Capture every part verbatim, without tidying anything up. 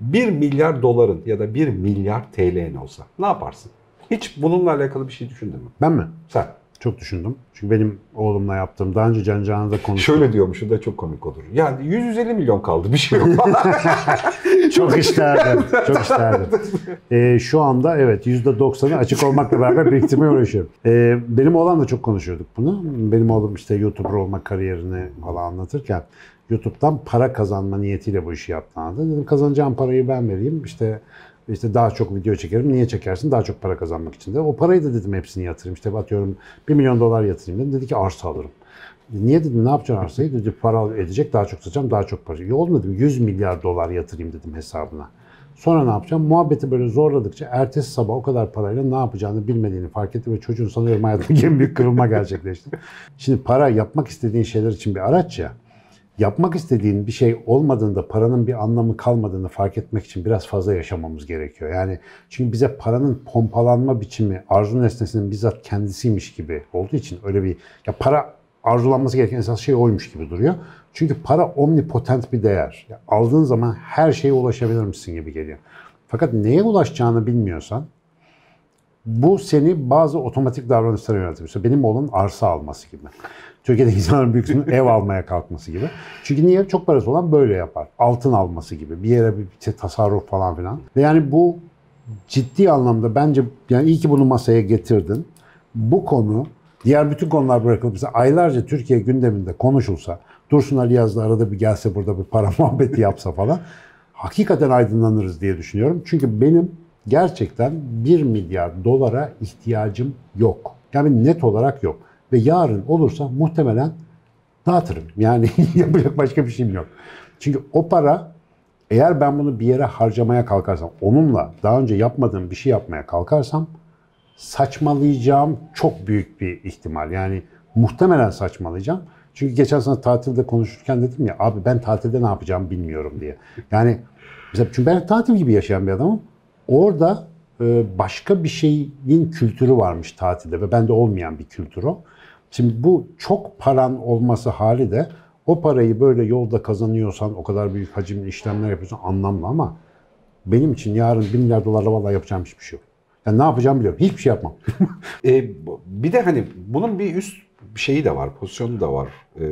bir milyar doların ya da bir milyar T L'nin olsa ne yaparsın? Hiç bununla alakalı bir şey düşündün mü? Ben mi? Sen. Çok düşündüm. Çünkü benim oğlumla yaptığım, daha önce Can Can'la konuştum. Şöyle diyormuşum da çok komik olur. Yani yüz yüz elli milyon kaldı, bir şey yok. Çok isterdim. Çok isterdim. Ee, şu anda evet yüzde doksanı açık olmakla beraber biriktirmeye uğraşıyorum. Ee, benim oğlanla çok konuşuyorduk bunu. Benim oğlum işte YouTuber olma kariyerini falan anlatırken YouTube'dan para kazanma niyetiyle bu işi yaptığını anladı. Dedim kazanacağım parayı ben vereyim. İşte İşte daha çok video çekerim. Niye çekersin? Daha çok para kazanmak için de. O parayı da dedim hepsini yatırayım. İşte atıyorum bir milyon dolar yatırayım dedim. Dedi ki arsa alırım. Niye dedim, ne yapacaksın arsayı? Dedi para edecek, daha çok satacağım, daha çok para. Yok dedim, yüz milyar dolar yatırayım dedim hesabına. Sonra ne yapacağım? Muhabbeti böyle zorladıkça ertesi sabah o kadar parayla ne yapacağını bilmediğini fark etti ve çocuğun sanıyorum hayatındaki en büyük kırılma gerçekleşti. Şimdi para yapmak istediğin şeyler için bir araç ya. Yapmak istediğin bir şey olmadığında paranın bir anlamı kalmadığını fark etmek için biraz fazla yaşamamız gerekiyor. Yani çünkü bize paranın pompalanma biçimi arzu nesnesinin bizzat kendisiymiş gibi olduğu için öyle bir ya para arzulanması gereken esas şey oymuş gibi duruyor. Çünkü para omnipotent bir değer. Ya aldığın zaman her şeye ulaşabilir misin gibi geliyor. Fakat neye ulaşacağını bilmiyorsan bu seni bazı otomatik davranışlara yöneltiyor. Benim oğlum arsa alması gibi. Türkiye'de insanların büyük kısmının ev almaya kalkması gibi. Çünkü niye? Çok parası olan böyle yapar. Altın alması gibi. Bir yere bir şey, tasarruf falan filan. Ve yani bu ciddi anlamda bence yani iyi ki bunu masaya getirdin. Bu konu diğer bütün konular bırakılıp mesela aylarca Türkiye gündeminde konuşulsa, Dursun Ali Yazdı arada bir gelse burada bir para muhabbeti yapsa falan hakikaten aydınlanırız diye düşünüyorum. Çünkü benim gerçekten bir milyar dolara ihtiyacım yok. Yani net olarak yok. Ve yarın olursa muhtemelen dağıtırım. Yani yapacak başka bir şeyim yok. Çünkü o para eğer ben bunu bir yere harcamaya kalkarsam, onunla daha önce yapmadığım bir şey yapmaya kalkarsam saçmalayacağım çok büyük bir ihtimal. Yani muhtemelen saçmalayacağım. Çünkü geçen sene tatilde konuşurken dedim ya abi ben tatilde ne yapacağımı bilmiyorum diye. Yani mesela çünkü ben tatil gibi yaşayan bir adamım. Orada başka bir şeyin kültürü varmış tatilde ve bende olmayan bir kültür o. Şimdi bu çok paran olması hali de o parayı böyle yolda kazanıyorsan, o kadar büyük hacimli işlemler yapıyorsan anlamlı ama benim için yarın bir milyar dolarla vallahi yapacağım hiçbir şey yok. Yani ne yapacağımı biliyorum. Hiçbir şey yapmam. e, bir de hani bunun bir üst şeyi de var, pozisyonu da var. E,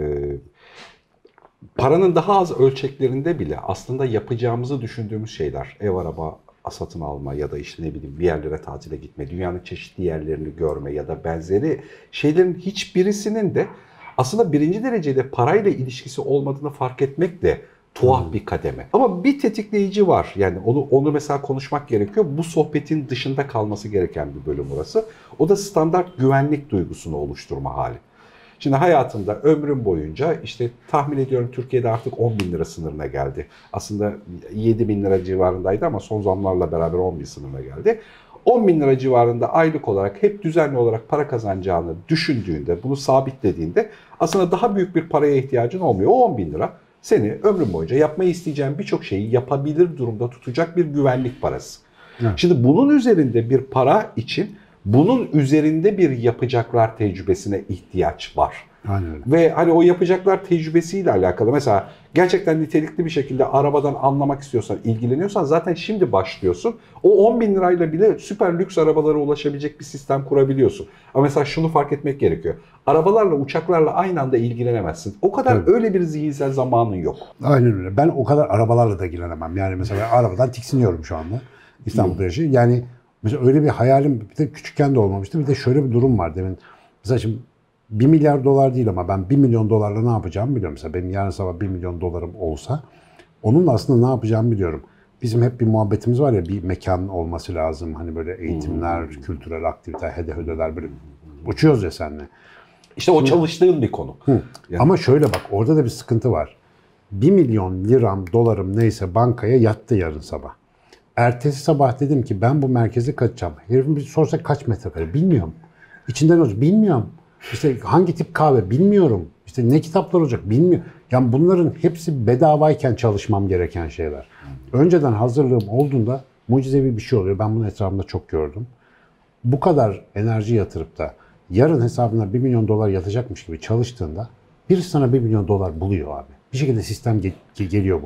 paranın daha az ölçeklerinde bile aslında yapacağımızı düşündüğümüz şeyler, ev, araba satın alma ya da işte ne bileyim bir yerlere tatile gitme, dünyanın çeşitli yerlerini görme ya da benzeri şeylerin hiçbirisinin de aslında birinci derecede parayla ilişkisi olmadığını fark etmek de tuhaf hmm. bir kademe. Ama bir tetikleyici var. Yani onu onu mesela konuşmak gerekiyor. Bu sohbetin dışında kalması gereken bir bölüm orası. O da standart güvenlik duygusunu oluşturma hali. Şimdi hayatımda ömrüm boyunca işte tahmin ediyorum Türkiye'de artık on bin lira sınırına geldi. Aslında yedi bin lira civarındaydı ama son zamlarla beraber on bin sınırına geldi. on bin lira civarında aylık olarak hep düzenli olarak para kazanacağını düşündüğünde, bunu sabitlediğinde aslında daha büyük bir paraya ihtiyacın olmuyor. O on bin lira seni ömrün boyunca yapmayı isteyeceğin birçok şeyi yapabilir durumda tutacak bir güvenlik parası. Evet. Şimdi bunun üzerinde bir para için bunun üzerinde bir yapacaklar tecrübesine ihtiyaç var. Aynen öyle. Ve hani o yapacaklar tecrübesiyle alakalı mesela gerçekten nitelikli bir şekilde arabadan anlamak istiyorsan, ilgileniyorsan zaten şimdi başlıyorsun. O on bin lirayla bile süper lüks arabalara ulaşabilecek bir sistem kurabiliyorsun. Ama mesela şunu fark etmek gerekiyor. Arabalarla, uçaklarla aynı anda ilgilenemezsin. O kadar Tabii. öyle bir zihinsel zamanın yok. Aynen öyle. Ben o kadar arabalarla da ilgilenemem. Yani mesela arabadan tiksiniyorum şu anda. İstanbul'da yaşıyorum. Yani mesela öyle bir hayalim bir de küçükken de olmamıştı. Bir de şöyle bir durum var demin. Mesela şimdi bir milyar dolar değil ama ben bir milyon dolarla ne yapacağımı biliyorum. Mesela benim yarın sabah bir milyon dolarım olsa onunla aslında ne yapacağımı biliyorum. Bizim hep bir muhabbetimiz var ya, bir mekan olması lazım. Hani böyle eğitimler, hmm. kültürel aktiviteler, hede hödeler böyle uçuyoruz ya seninle. İşte Şimdi, o çalıştığın bir konu. Yani. Ama şöyle bak, orada da bir sıkıntı var. bir milyon liram, dolarım neyse bankaya yattı yarın sabah. Ertesi sabah dedim ki ben bu merkeze kaçacağım. Herifin bir sorsa kaç metrekare bilmiyorum. İçinden olacak bilmiyorum. İşte hangi tip kahve bilmiyorum. İşte ne kitaplar olacak bilmiyorum. Yani bunların hepsi bedavayken çalışmam gereken şeyler. Önceden hazırlığım olduğunda mucizevi bir şey oluyor. Ben bunu etrafımda çok gördüm. Bu kadar enerji yatırıp da yarın hesabına bir milyon dolar yatacakmış gibi çalıştığında birisi sana bir milyon dolar buluyor abi. Bir şekilde sistem ge- geliyor bu.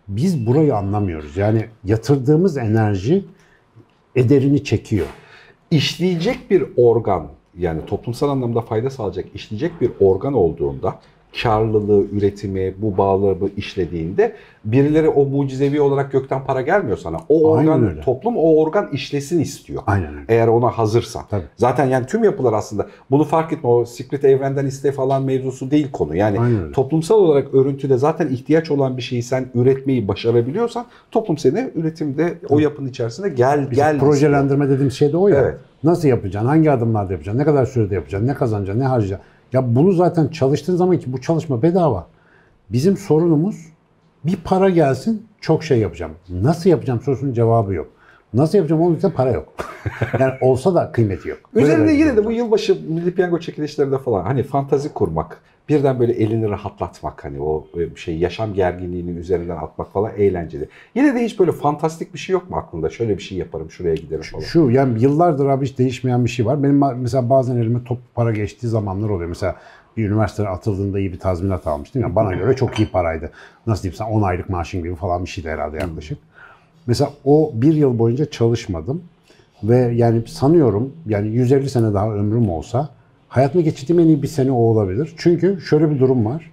Biz burayı anlamıyoruz. Yani yatırdığımız enerji ederini çekiyor. İşleyecek bir organ, yani toplumsal anlamda fayda sağlayacak işleyecek bir organ olduğunda, karlılığı, üretimi, bu bağları işlediğinde birileri o mucizevi olarak gökten para gelmiyor sana. O Aynen organ, öyle. toplum o organ işlesin istiyor. Aynen öyle. Eğer ona hazırsan. Tabii. Zaten yani tüm yapılar aslında bunu fark etme, o secret evrenden iste falan mevzusu değil konu. Yani toplumsal olarak örüntüde zaten ihtiyaç olan bir şeyi sen üretmeyi başarabiliyorsan toplum seni üretimde o yapının içerisinde gel Bizim gel. projelendirme dediğimiz şey de o ya. Evet. Nasıl yapacaksın? Hangi adımlarda yapacaksın? Ne kadar sürede yapacaksın? Ne kazanacaksın? Ne harcayacaksın? Ya bunu zaten çalıştığın zaman ki bu çalışma bedava. Bizim sorunumuz bir para gelsin çok şey yapacağım. Nasıl yapacağım sorusunun cevabı yok. Nasıl yapacağım onun için para yok. Yani olsa da kıymeti yok. Üzerinde Böyle yine de bu yılbaşı Milli Piyango çekilişlerinde falan hani fantazi kurmak, birden böyle elini rahatlatmak, hani o şey yaşam gerginliğini üzerinden atmak falan eğlenceli. Yine de hiç böyle fantastik bir şey yok mu aklında? Şöyle bir şey yaparım, şuraya giderim falan. Şu yani yıllardır abi hiç değişmeyen bir şey var. Benim mesela bazen elime toplu para geçtiği zamanlar oluyor. Mesela bir üniversiteye atıldığında iyi bir tazminat almıştım. Yani bana göre çok iyi paraydı. Nasıl diyeyim sana on aylık maaşın gibi falan bir şeydi herhalde yaklaşık. Mesela o bir yıl boyunca çalışmadım. Ve yani sanıyorum yani yüz elli sene daha ömrüm olsa hayatımda geçirdiğim en iyi bir sene o olabilir. Çünkü şöyle bir durum var.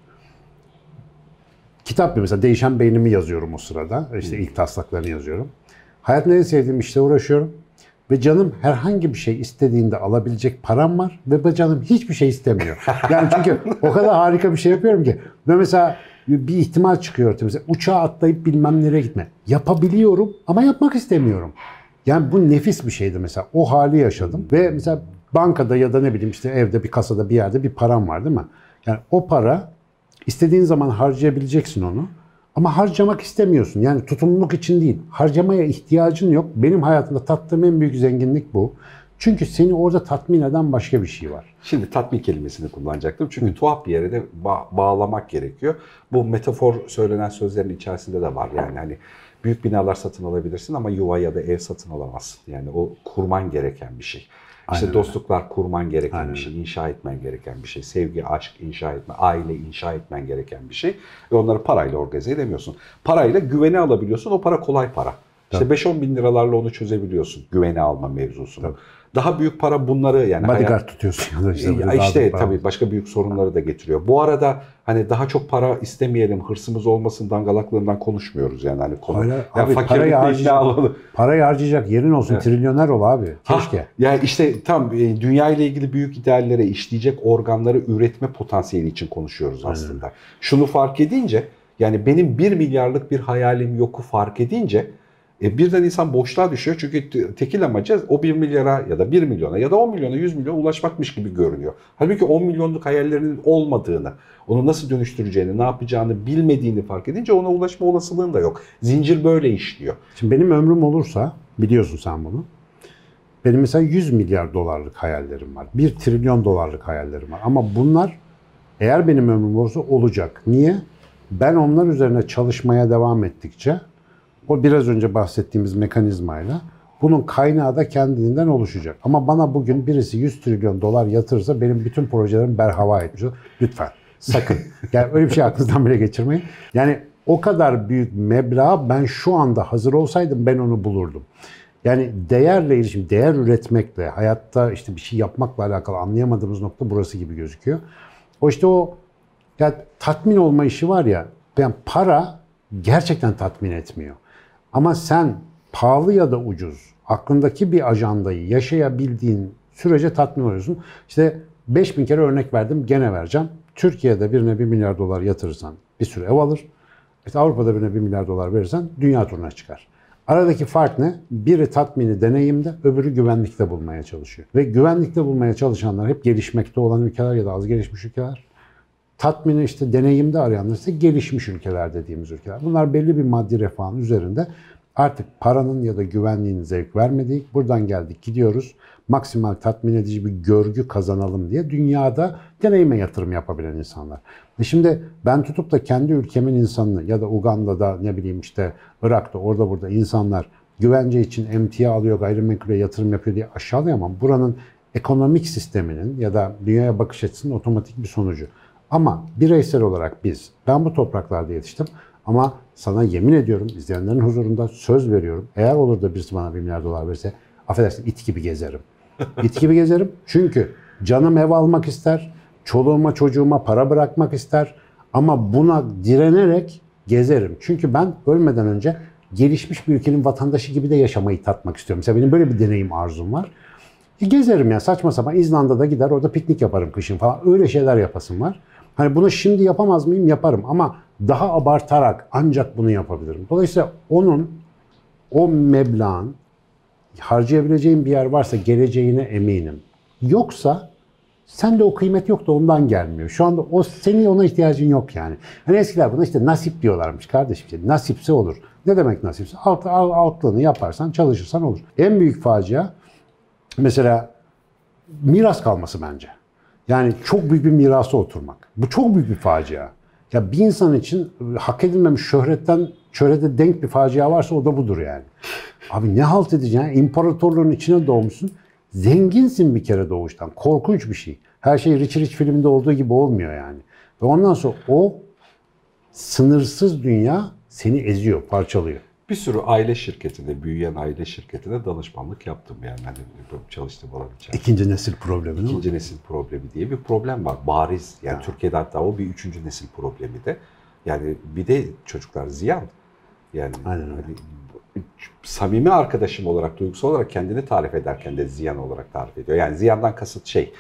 Kitap mesela Değişen Beynimi yazıyorum o sırada. İşte ilk taslaklarını yazıyorum. Hayatımda en sevdiğim işle uğraşıyorum. Ve canım herhangi bir şey istediğinde alabilecek param var. Ve canım hiçbir şey istemiyor. Yani çünkü o kadar harika bir şey yapıyorum ki. Ve mesela bir ihtimal çıkıyor. Mesela uçağa atlayıp bilmem nereye gitme. Yapabiliyorum ama yapmak istemiyorum. Yani bu nefis bir şeydi mesela. O hali yaşadım. Ve mesela bankada ya da ne bileyim işte evde bir kasada bir yerde bir param var değil mi? Yani o para istediğin zaman harcayabileceksin onu. Ama harcamak istemiyorsun. Yani tutumluluk için değil. Harcamaya ihtiyacın yok. Benim hayatımda tattığım en büyük zenginlik bu. Çünkü seni orada tatmin eden başka bir şey var. Şimdi tatmin kelimesini kullanacaktım. Çünkü Hı. tuhaf bir yere de ba- bağlamak gerekiyor. Bu metafor söylenen sözlerin içerisinde de var. Yani hani büyük binalar satın alabilirsin ama yuva ya da ev satın alamazsın. Yani o kurman gereken bir şey. İşte Aynen dostluklar öyle. kurman gereken Aynen bir şey, inşa etmen gereken bir şey. Sevgi, aşk inşa etme, aile inşa etmen gereken bir şey. Ve onları parayla organize edemiyorsun. Parayla güveni alabiliyorsun. O para kolay para. İşte beş on bin liralarla onu çözebiliyorsun. Güveni alma mevzusunu. Tabii. Daha büyük para bunları yani. Bodyguard hayat... tutuyorsun ya da işte. Ya işte tabii başka büyük sorunları da getiriyor. Bu arada hani daha çok para istemeyelim, hırsımız olmasın dangalaklığından konuşmuyoruz yani. Hani konu. Öyle, yani abi, parayı, harcayacak, parayı harcayacak yerin olsun, evet. Trilyoner ol abi. Keşke. Ha, yani işte tam dünya ile ilgili büyük ideallere, işleyecek organları üretme potansiyeli için konuşuyoruz aslında. Aynen. Şunu fark edince yani benim bir milyarlık bir hayalim yoku fark edince E birden insan boşluğa düşüyor çünkü tekil amacı o bir milyara ya da bir milyona ya da on milyona yüz milyona ulaşmakmış gibi görünüyor. Halbuki on milyonluk hayallerinin olmadığını, onu nasıl dönüştüreceğini, ne yapacağını bilmediğini fark edince ona ulaşma olasılığın da yok. Zincir böyle işliyor. Şimdi benim ömrüm olursa, biliyorsun sen bunu, benim mesela yüz milyar dolarlık hayallerim var. bir trilyon dolarlık hayallerim var. Ama bunlar eğer benim ömrüm olursa olacak. Niye? Ben onlar üzerine çalışmaya devam ettikçe o biraz önce bahsettiğimiz mekanizmayla bunun kaynağı da kendiliğinden oluşacak. Ama bana bugün birisi yüz trilyon dolar yatırırsa benim bütün projelerim berhava etmiş olur. Lütfen sakın. Yani öyle bir şey aklınızdan bile geçirmeyin. Yani o kadar büyük meblağ ben şu anda hazır olsaydım ben onu bulurdum. Yani değerle ilişkin, değer üretmekle, hayatta işte bir şey yapmakla alakalı anlayamadığımız nokta burası gibi gözüküyor. O işte o ya tatmin olma işi var ya, yani para gerçekten tatmin etmiyor. Ama sen pahalı ya da ucuz, aklındaki bir ajandayı yaşayabildiğin sürece tatmin oluyorsun. İşte beş bin kere örnek verdim, gene vereceğim. Türkiye'de birine bir milyar dolar yatırırsan bir sürü ev alır. İşte Avrupa'da birine bir milyar dolar verirsen dünya turuna çıkar. Aradaki fark ne? Biri tatmini deneyimde, öbürü güvenlikte bulmaya çalışıyor. Ve güvenlikte bulmaya çalışanlar hep gelişmekte olan ülkeler ya da az gelişmiş ülkeler. Tatmini işte deneyimde arayanlar ise gelişmiş ülkeler dediğimiz ülkeler. Bunlar belli bir maddi refahın üzerinde artık paranın ya da güvenliğin zevk vermediği, buradan geldik gidiyoruz, maksimal tatmin edici bir görgü kazanalım diye dünyada deneyime yatırım yapabilen insanlar. E şimdi ben tutup da kendi ülkemin insanını ya da Uganda'da ne bileyim işte Irak'ta orada burada insanlar güvence için emtia alıyor, gayrimenkule yatırım yapıyor diye aşağılayamam. Buranın ekonomik sisteminin ya da dünyaya bakış açısının otomatik bir sonucu. Ama bireysel olarak biz, ben bu topraklarda yetiştim Ama sana yemin ediyorum, izleyenlerin huzurunda söz veriyorum. Eğer olur da birisi bana bir milyar dolar verirse, affedersin, it gibi gezerim. İt gibi gezerim. Çünkü canım ev almak ister, çoluğuma çocuğuma para bırakmak ister. Ama buna direnerek gezerim. Çünkü ben ölmeden önce gelişmiş bir ülkenin vatandaşı gibi de yaşamayı tatmak istiyorum. Mesela benim böyle bir deneyim arzum var. E gezerim ya, saçma sapan. İzlanda'da gider orada piknik yaparım kışın falan. Öyle şeyler yapasım var. Hani bunu şimdi yapamaz mıyım? Yaparım. Ama daha abartarak ancak bunu yapabilirim. Dolayısıyla onun, o meblağın harcayabileceğin bir yer varsa geleceğine eminim. Yoksa sende o kıymet yok da ondan gelmiyor. Şu anda o, senin ona ihtiyacın yok yani. Hani eskiler buna işte nasip diyorlarmış kardeşim. İşte nasipse olur. Ne demek nasipse? Alt, alt, altlığını yaparsan, çalışırsan olur. En büyük facia mesela miras kalması bence. Yani çok büyük bir mirasa oturmak. Bu çok büyük bir facia. Ya bir insan için hak edilmemiş şöhretten şöhrete denk bir facia varsa o da budur yani. Abi ne halt edeceksin? İmparatorluğun içine doğmuşsun. Zenginsin bir kere doğuştan. Korkunç bir şey. Her şey Rich Rich filminde olduğu gibi olmuyor yani. Ve ondan sonra o sınırsız dünya seni eziyor, parçalıyor. Bir sürü aile şirketinde, büyüyen aile şirketine danışmanlık yaptım yani. Hani çalıştığım alan içerisinde. İkinci nesil problemi değil mi? İkinci nesil problemi diye bir problem var. Bariz. Yani Ha. Türkiye'de hatta o bir üçüncü nesil problemi de. Yani bir de çocuklar ziyan. Yani Aynen öyle. hani, samimi arkadaşım olarak, duygusal olarak kendini tarif ederken de ziyan olarak tarif ediyor. Yani ziyandan kasıt şey,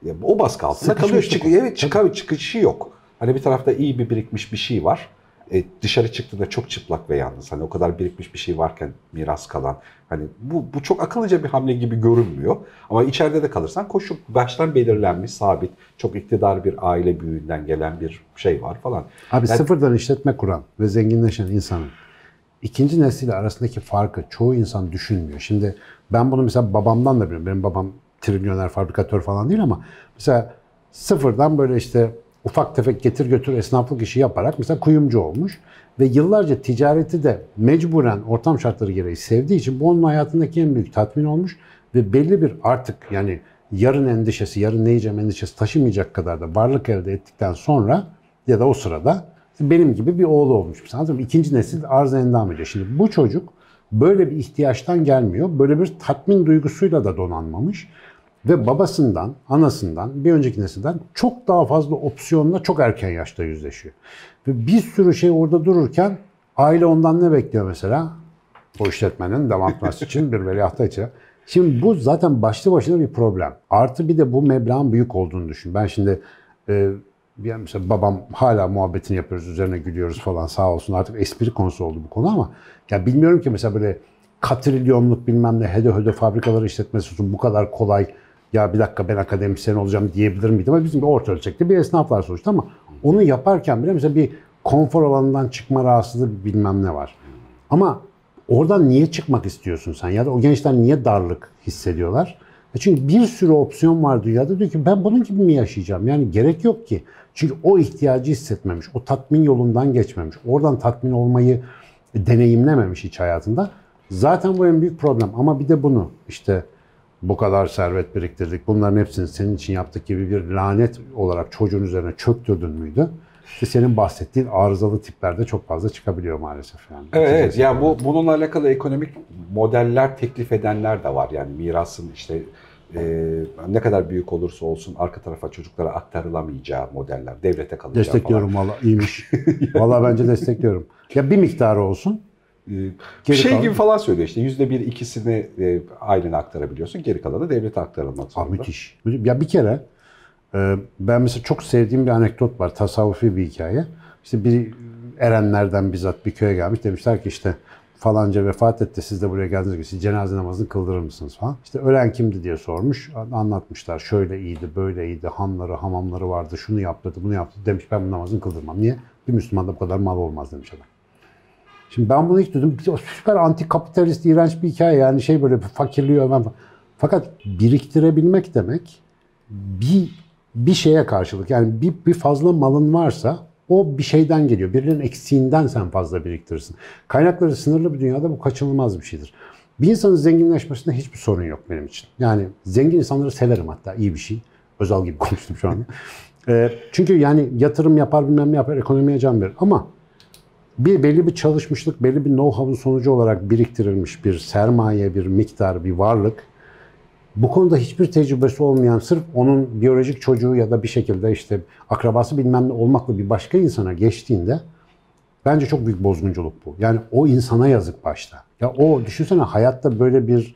o baskı altında kalıyor. Çık, evet, çıkar, çıkışı yok. Hani bir tarafta iyi bir birikmiş bir şey var. E, dışarı çıktığında çok çıplak ve yalnız. Hani o kadar birikmiş bir şey varken miras kalan. Hani bu, bu çok akıllıca bir hamle gibi görünmüyor. Ama içeride de kalırsan koşu baştan belirlenmiş, sabit, çok iktidar bir aile büyüğünden gelen bir şey var falan. Abi yani, sıfırdan işletme kuran ve zenginleşen insanın İkinci nesil arasındaki farkı çoğu insan düşünmüyor. Şimdi ben bunu mesela babamdan da biliyorum. Benim babam trilyoner, fabrikatör falan değil ama mesela sıfırdan böyle işte ufak tefek getir götür esnaflık işi yaparak mesela kuyumcu olmuş. Ve yıllarca ticareti de mecburen ortam şartları gereği sevdiği için bu onun hayatındaki en büyük tatmin olmuş. Ve belli bir artık yani yarın endişesi, yarın ne yiyeceğim endişesi taşımayacak kadar da varlık elde ettikten sonra ya da o sırada benim gibi bir oğlu olmuş. Anladın mı? İkinci nesil arz endam ediyor. Şimdi bu çocuk böyle bir ihtiyaçtan gelmiyor. Böyle bir tatmin duygusuyla da donanmamış. Ve babasından, anasından, bir önceki nesilden çok daha fazla opsiyonla çok erken yaşta yüzleşiyor. Ve bir sürü şey orada dururken aile ondan ne bekliyor mesela? O işletmenin devam etmesi için bir veliahta için. Şimdi bu zaten başlı başına bir problem. Artı bir de bu meblağın büyük olduğunu düşün. Ben şimdi e, yani mesela babam hala muhabbetini yapıyoruz, üzerine gülüyoruz falan sağ olsun. Artık espri konusu oldu bu konu ama ya bilmiyorum ki mesela böyle katrilyonluk bilmem ne hede hede fabrikaları işletmesi olsun bu kadar kolay. Ya bir dakika ben akademisyen olacağım diyebilir miydim? Ama bizim orta ölçekli bir esnaflar sonuçta ama onu yaparken bile mesela bir konfor alanından çıkma rahatsızlığı bilmem ne var. Ama oradan niye çıkmak istiyorsun sen? Ya da o gençler niye darlık hissediyorlar? Çünkü bir sürü opsiyon var dünyada. Diyor ki ben bunun gibi mi yaşayacağım? Yani gerek yok ki. Çünkü o ihtiyacı hissetmemiş. O tatmin yolundan geçmemiş. Oradan tatmin olmayı deneyimlememiş hiç hayatında. Zaten bu en büyük problem. Ama bir de bunu işte bu kadar servet biriktirdik. Bunların hepsini senin için yaptık gibi bir lanet olarak çocuğun üzerine çöktürdün müydü? İşte senin bahsettiğin arızalı tiplerde çok fazla çıkabiliyor maalesef yani. Evet, evet. Yani bu bununla alakalı ekonomik modeller teklif edenler de var. Yani mirasın işte e, ne kadar büyük olursa olsun arka tarafa çocuklara aktarılamayacağı modeller, devlete kalacağı destekliyorum falan. Valla iyiymiş. Valla bence destekliyorum. Ya bir miktarı olsun. Bir şey kalan gibi falan söylüyor işte yüzde bir ikisini e, ailene aktarabiliyorsun, geri kalanı devlete aktarılmak zorunda. Ah, müthiş. Ya bir kere e, ben mesela çok sevdiğim bir anekdot var, tasavvufi bir hikaye. İşte bir erenlerden bizzat bir köye gelmiş, demişler ki işte falanca vefat etti, siz de buraya geldiniz ki siz cenaze namazını kıldırır mısınız falan. İşte ölen kimdi diye sormuş, anlatmışlar şöyle iyiydi, böyle iyiydi, hanları, hamamları vardı, şunu yaptırdı, bunu yaptı demiş, ben bu namazını kıldırmam. Niye? Bir Müslümanda bu kadar mal olmaz demiş adam. Şimdi ben bunu ilk duydum. Süper antikapitalist, iğrenç bir hikaye. Yani şey böyle fakirliği öven falan. Fakat biriktirebilmek demek bir bir şeye karşılık. Yani bir, bir fazla malın varsa o bir şeyden geliyor. Birinin eksiğinden sen fazla biriktirirsin. Kaynakları sınırlı bir dünyada bu kaçınılmaz bir şeydir. Bir insanın zenginleşmesinde hiçbir sorun yok benim için. Yani zengin insanları severim hatta. İyi bir şey. Özal gibi konuştum şu anda. Çünkü yani yatırım yapar bilmem ne yapar, ekonomiye can verir. Ama bir belli bir çalışmışlık, belli bir know-how'un sonucu olarak biriktirilmiş bir sermaye, bir miktar, bir varlık. Bu konuda hiçbir tecrübesi olmayan, sırf onun biyolojik çocuğu ya da bir şekilde işte akrabası bilmem ne olmakla bir başka insana geçtiğinde bence çok büyük bozgunculuk bu. Yani o insana yazık başta. Ya o düşünsene, hayatta böyle bir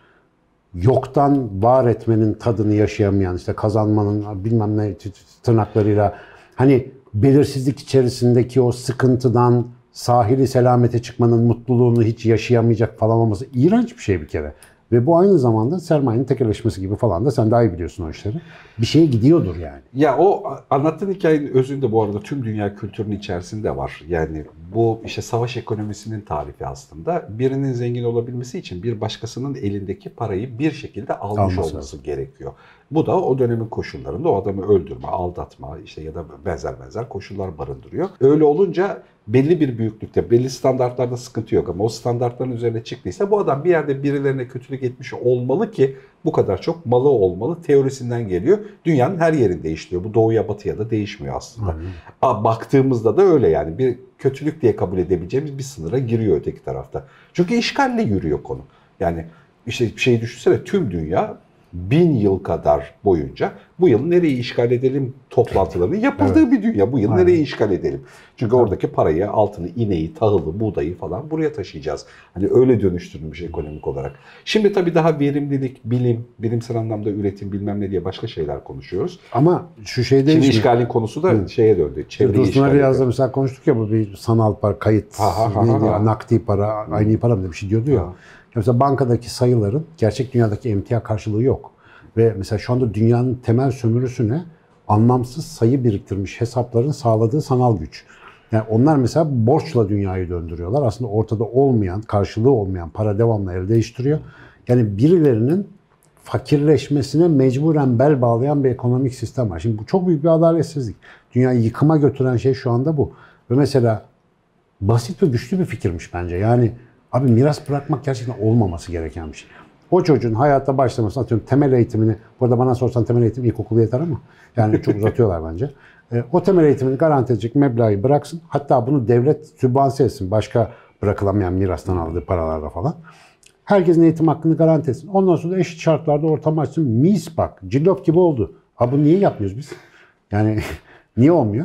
yoktan var etmenin tadını yaşayamayan, işte kazanmanın bilmem ne tırnaklarıyla, hani belirsizlik içerisindeki o sıkıntıdan sahili selamete çıkmanın mutluluğunu hiç yaşayamayacak falan olması iğrenç bir şey bir kere. Ve bu aynı zamanda sermayenin tekelleşmesi gibi falan da, sen daha iyi biliyorsun o işleri. Bir şeye gidiyordur yani. Ya o anlattığın hikayenin özünde bu arada tüm dünya kültürünün içerisinde var. Yani bu işte savaş ekonomisinin tarifi aslında. Birinin zengin olabilmesi için bir başkasının elindeki parayı bir şekilde almış Alması olması lazım. gerekiyor. Bu da o dönemin koşullarında o adamı öldürme, aldatma işte ya da benzer benzer koşullar barındırıyor. Öyle olunca belli bir büyüklükte, belli standartlarda sıkıntı yok ama o standartların üzerine çıktıysa bu adam bir yerde birilerine kötülük etmiş olmalı ki bu kadar çok malı olmalı teorisinden geliyor. Dünyanın her yerinde işliyor. Bu doğuya batıya da değişmiyor aslında. Aa, baktığımızda da öyle yani. Bir kötülük diye kabul edebileceğimiz bir sınıra giriyor öteki tarafta. Çünkü işgalle yürüyor konu. Yani işte bir şey düşünsene, tüm dünya bin yıl kadar boyunca bu yıl nereyi işgal edelim toplantılarının yapıldığı evet. bir dünya. Bu yıl Aynen. nereyi işgal edelim? Çünkü evet. oradaki parayı, altını, ineği, tahılı, buğdayı falan buraya taşıyacağız. Hani öyle dönüştürülmüş ekonomik olarak. Şimdi tabii daha verimlilik, bilim, bilimsel anlamda üretim bilmem ne diye başka şeyler konuşuyoruz. Ama şu şey değil mi? Şimdi işgalin konusu da Hı. şeye döndü. Çevreyi işgal ediyor. Yazda mesela konuştuk ya, bu bir sanal para, kayıt, ha, ha, ha, neydi, ha. nakdi para, aynı para mı bir şey diyordu ya. Ha. Mesela bankadaki sayıların gerçek dünyadaki emtia karşılığı yok. Ve mesela şu anda dünyanın temel sömürüsüne anlamsız sayı biriktirmiş hesapların sağladığı sanal güç. Yani onlar mesela borçla dünyayı döndürüyorlar. Aslında ortada olmayan, karşılığı olmayan para devamlı el değiştiriyor. Yani birilerinin fakirleşmesine mecburen bel bağlayan bir ekonomik sistem var. Şimdi bu çok büyük bir adaletsizlik. Dünyayı yıkıma götüren şey şu anda bu. Ve mesela basit ve güçlü bir fikirmiş bence. Yani abi miras bırakmak gerçekten olmaması gereken bir şey. O çocuğun hayata başlamasını, atıyorum temel eğitimini, burada bana sorsan temel eğitim ilkokulu yeter ama yani çok uzatıyorlar bence. E, o temel eğitimini garanti edecek meblağı bıraksın. Hatta bunu devlet sübvanse etsin. Başka bırakılamayan mirastan aldığı paralarla falan. Herkesin eğitim hakkını garanti etsin. Ondan sonra eşit şartlarda ortam açsın. Mis bak, cillop gibi oldu. Ha bunu niye yapmıyoruz biz? Yani niye olmuyor?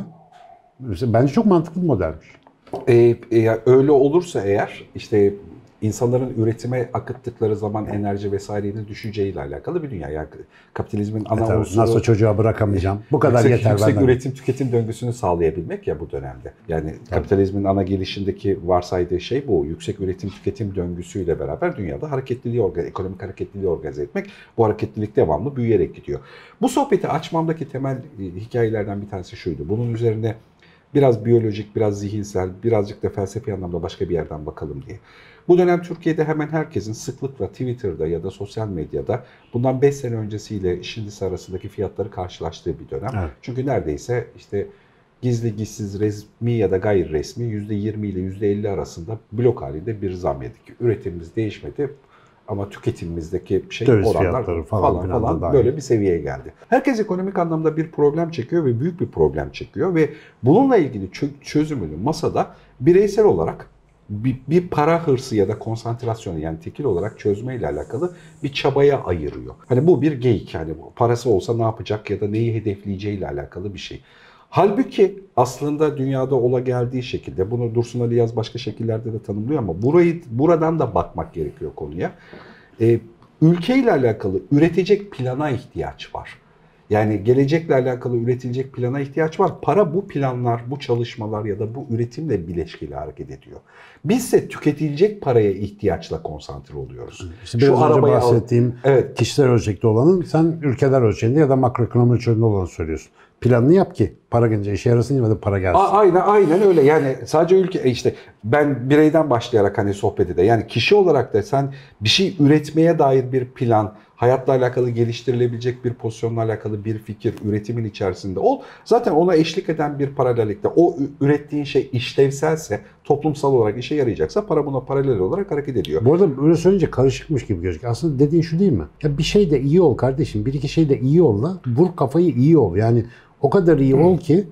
Bence çok mantıklı bir modelmiş. E, e, öyle olursa eğer işte insanların üretime akıttıkları zaman enerji vesairenin düşeceğiyle alakalı bir dünya. Yani kapitalizmin ana e unsuru... Nasıl çocuğa bırakamayacağım? Bu kadar yüksek, yeter. Yüksek benden. üretim tüketim döngüsünü sağlayabilmek ya bu dönemde. Yani Tabii. kapitalizmin ana gelişindeki varsaydığı şey bu. Yüksek üretim tüketim döngüsüyle beraber dünyada hareketliliği, ekonomik hareketliliği organize etmek. Bu hareketlilik devamlı büyüyerek gidiyor. Bu sohbeti açmamdaki temel hikayelerden bir tanesi şuydu. Bunun üzerine biraz biyolojik, biraz zihinsel, birazcık da felsefi anlamda başka bir yerden bakalım diye. Bu dönem Türkiye'de hemen herkesin sıklıkla Twitter'da ya da sosyal medyada bundan beş sene öncesiyle şimdisi arasındaki fiyatları karşılaştığı bir dönem. Evet. Çünkü neredeyse işte gizli gizsiz resmi ya da gayri resmi yüzde yirmi ile yüzde elli arasında blok halinde bir zam yedik. Üretimimiz değişmedi ama tüketimimizdeki şey Döviz oranlar falan falan, falan, falan böyle bir seviyeye geldi. Herkes ekonomik anlamda bir problem çekiyor ve büyük bir problem çekiyor ve bununla ilgili çözümünü masada bireysel olarak bir, bir para hırsı ya da konsantrasyonu, yani tekil olarak çözmeyle alakalı bir çabaya ayırıyor. Hani bu bir geyik, yani parası olsa ne yapacak ya da neyi hedefleyeceğiyle alakalı bir şey. Halbuki aslında dünyada ola geldiği şekilde, bunu Dursun Ali Yaz başka şekillerde de tanımlıyor ama burayı buradan da bakmak gerekiyor konuya. Ee, ülkeyle alakalı üretecek plana ihtiyaç var. Yani gelecekle alakalı üretilecek plana ihtiyaç var. Para bu planlar, bu çalışmalar ya da bu üretimle bileşkeli hareket ediyor. Bizse tüketilecek paraya ihtiyaçla konsantre oluyoruz. İşte biraz Şu önce bahsettiğim al... evet. kişisel ölçekte olanın, sen ülkeler ölçeğinde ya da makroekonomi ölçeğinde olanı söylüyorsun. Planını yap ki para gelince işe yarasın ya da para gelsin. Aynen, aynen öyle. Yani sadece ülke, işte ben bireyden başlayarak hani sohbeti de, yani kişi olarak da sen bir şey üretmeye dair bir plan, hayatla alakalı geliştirilebilecek bir pozisyonla alakalı bir fikir, üretimin içerisinde ol. Zaten ona eşlik eden bir paralellikte, o ürettiğin şey işlevselse, toplumsal olarak işe yarayacaksa para buna paralel olarak hareket ediyor. Bu arada böyle söyleyince karışıkmış gibi gözüküyor. Aslında dediğin şu değil mi? Ya bir şey de iyi ol kardeşim. Bir iki şey de iyi ol da. Vur kafayı iyi ol. Yani o kadar iyi ol ki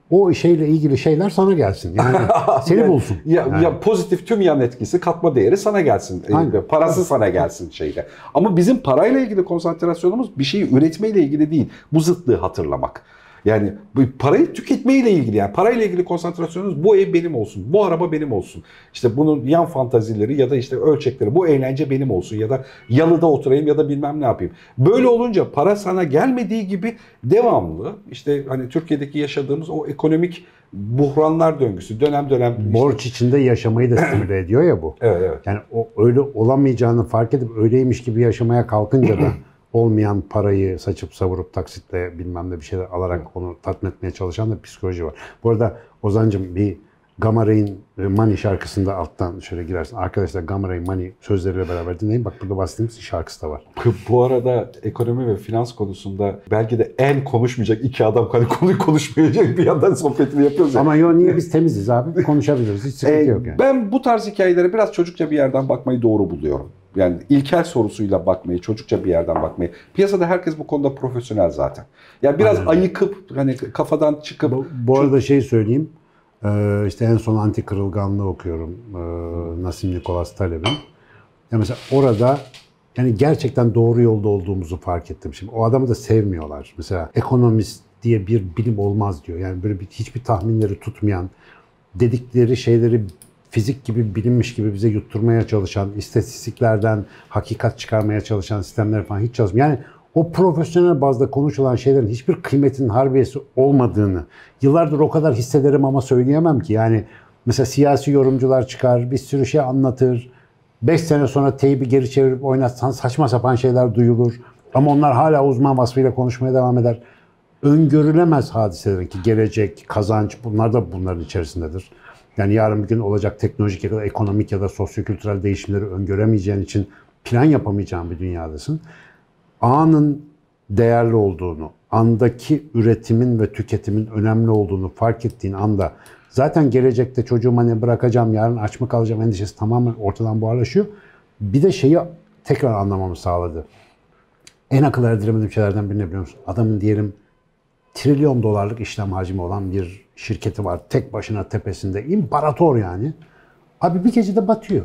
o şeyle ilgili şeyler sana gelsin. Yani seni yani, bulsun. Ya, yani. ya pozitif tüm yan etkisi, katma değeri sana gelsin. Aynen. Parası sana gelsin şeyle. Ama bizim parayla ilgili konsantrasyonumuz bir şeyi üretmeyle ilgili değil. Bu zıtlığı hatırlamak. Yani bu parayı tüketmeyle ilgili, yani parayla ilgili konsantrasyonunuz bu ev benim olsun, bu araba benim olsun. İşte bunun yan fantazileri ya da işte ölçekleri, bu eğlence benim olsun ya da yalıda oturayım ya da bilmem ne yapayım. Böyle olunca para sana gelmediği gibi devamlı işte hani Türkiye'deki yaşadığımız o ekonomik buhranlar döngüsü dönem dönem işte... Borç içinde yaşamayı da stimüle ediyor ya bu. Evet, evet. Yani o öyle olamayacağını fark edip öyleymiş gibi yaşamaya kalkınca da olmayan parayı saçıp savurup taksitle bilmem ne bir şeyler alarak onu tatmin etmeye çalışan da psikoloji var. Bu arada Ozan'cığım bir Gamma Ray'in Money şarkısında alttan şöyle girersin. Arkadaşlar Gamma Ray Money sözleriyle beraber dinleyin. Bak burada bahsettiğimiz şarkısı da var. Bu arada ekonomi ve finans konusunda belki de en konuşmayacak iki adam hani konuyu konuşmayacak bir yandan sohbetini yapıyoruz. Ama yo niye biz temiziz abi? Konuşabiliriz. Hiç sıkıntı Ee, yok yani. Ben bu tarz hikayelere biraz çocukça bir yerden bakmayı doğru buluyorum. Yani ilkel sorusuyla bakmayı, çocukça bir yerden bakmayı. Piyasada herkes bu konuda profesyonel zaten. Yani biraz Aynen. ayıkıp hani kafadan çıkıp... Bu, bu arada şey söyleyeyim. Ee, işte en son Anti Kırılganlığı okuyorum. Ee, Nassim Nicholas Taleb'in. Ya mesela orada yani gerçekten doğru yolda olduğumuzu fark ettim. Şimdi o adamı da sevmiyorlar. Mesela ekonomist diye bir bilim olmaz diyor. Yani böyle bir, hiçbir tahminleri tutmayan, dedikleri şeyleri fizik gibi bilinmiş gibi bize yutturmaya çalışan, istatistiklerden hakikat çıkarmaya çalışan sistemler falan hiç çalışmıyor. Yani o profesyonel bazda konuşulan şeylerin hiçbir kıymetinin harbiyesi olmadığını yıllardır o kadar hissederim ama söyleyemem ki. Yani mesela siyasi yorumcular çıkar, bir sürü şey anlatır. Beş sene sonra teybi geri çevirip oynatsan saçma sapan şeyler duyulur. Ama onlar hala uzman vasfıyla konuşmaya devam eder. Öngörülemez hadiselerin ki gelecek, kazanç bunlar da bunların içerisindedir. Yani yarın bir gün olacak teknolojik ya da ekonomik ya da sosyokültürel değişimleri öngöremeyeceğin için plan yapamayacağın bir dünyadasın. Anın değerli olduğunu, andaki üretimin ve tüketimin önemli olduğunu fark ettiğin anda zaten gelecekte çocuğuma ne bırakacağım, yarın aç mı kalacağım endişesi tamamen ortadan buharlaşıyor. Bir de şeyi tekrar anlamamı sağladı. En akıl erdiremediğim şeylerden birini biliyor musun? Adamın diyelim trilyon dolarlık işlem hacmi olan bir şirketi var. Tek başına tepesinde. İmparator yani. Abi bir gecede batıyor.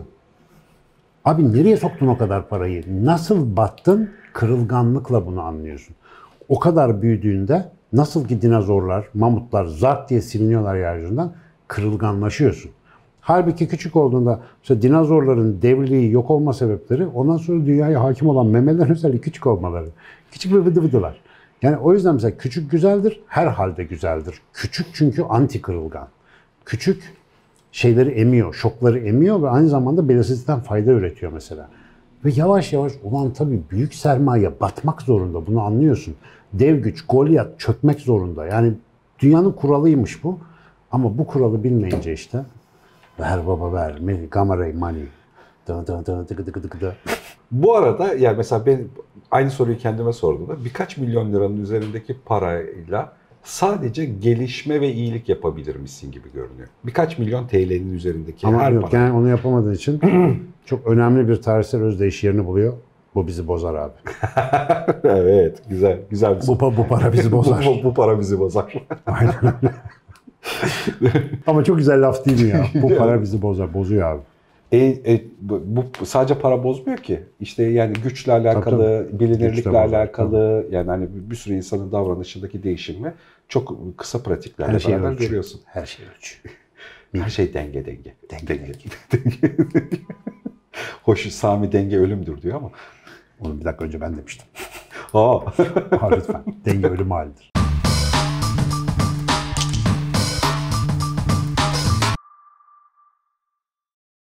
Abi nereye soktun o kadar parayı? Nasıl battın? Kırılganlıkla bunu anlıyorsun. O kadar büyüdüğünde nasıl ki dinozorlar, mamutlar zart diye siliniyorlar yeryüzünden kırılganlaşıyorsun. Halbuki küçük olduğunda mesela dinozorların devriliği yok olma sebepleri ondan sonra dünyaya hakim olan memelerin özellikle küçük olmaları. Küçük ve vıdı vıdılar. Yani o yüzden mesela küçük güzeldir, her halde güzeldir. Küçük çünkü anti kırılgan. Küçük şeyleri emiyor, şokları emiyor ve aynı zamanda belirsizlikten fayda üretiyor mesela. Ve yavaş yavaş ulan tabii büyük sermaye batmak zorunda, bunu anlıyorsun. Dev güç, Goliath çökmek zorunda. Yani dünyanın kuralıymış bu. Ama bu kuralı bilmeyince işte ver baba ver, Gamma Ray Money. Dı dı dı dı dı dı dı. Bu arada yani mesela ben aynı soruyu kendime sorduğumda birkaç milyon liranın üzerindeki parayla sadece gelişme ve iyilik yapabilir misin gibi görünüyor. Birkaç milyon T L'nin üzerindeki Ama her yok para. yani onu yapamadığın için çok önemli bir tarihsel özdeyiş yerini buluyor. Bu bizi bozar abi. Evet, güzel, güzel bir Bu, pa- bu para bizi bozar. bu, bu para bizi bozar. Aynen öyle. Ama çok güzel laf değil mi ya? Bu para bizi bozar. Bozuyor abi. E, e, bu, bu sadece para bozmuyor ki. İşte yani güçle alakalı, Tabii, bilinirlikle güçle bozar, alakalı, yani hani bir sürü insanın davranışındaki değişimi çok kısa pratiklerle Her şey beraber ölçü. görüyorsun. Her şey ölçü. Her şey denge denge. Denge, denge. Hoş Sami denge ölümdür diyor ama. Onu bir dakika önce ben demiştim. Aa. Ha, lütfen. Denge ölüm halidir.